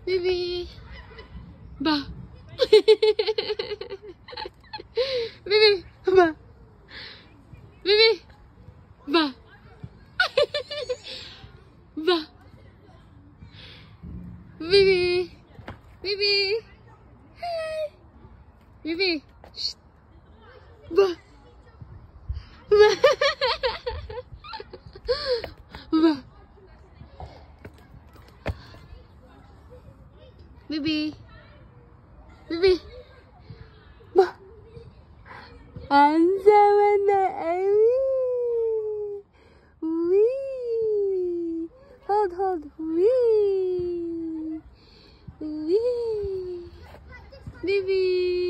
Bibi. Ba. Bibi. Ba. Bibi. Ba. Ba. Bibi. Bibi. Hi. Bibi. Shh. Ba. Ba. Ba. Bibi. Bibi. Ba. Ang sama na Amy. Wee. Hold. Wee. Wee. Bibi.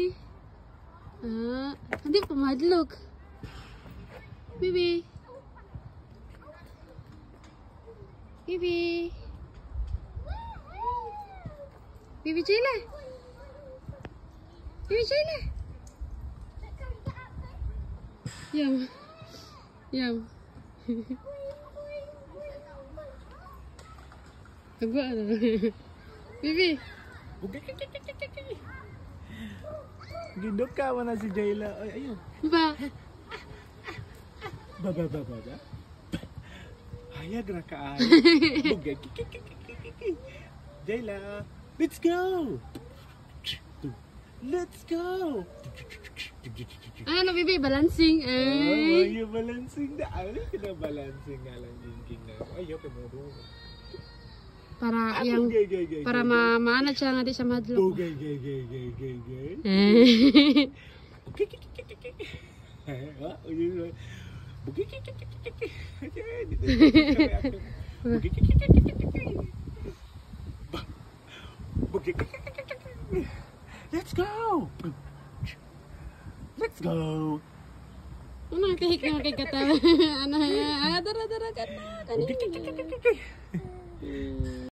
Hindi pa madlog. Bibi. Bibi. Bibi Jayla. Bibi Jayla. Yum. Agak ada. Bibi. Gindok ka man na si Jayla. Ay, ayun. Ba. Ba. Hayag ra ka ay. Bugay. Jayla, let's go. Let's go. Ano Bibi, balancing. Oh, you balancing na. Ano ka na balancing nga lang king na. Ayaw ka mo doon. Para yang para maana siya nga di siya madlog. Gay. Let's go. Ano kahik na kay kata. Ano dara kata.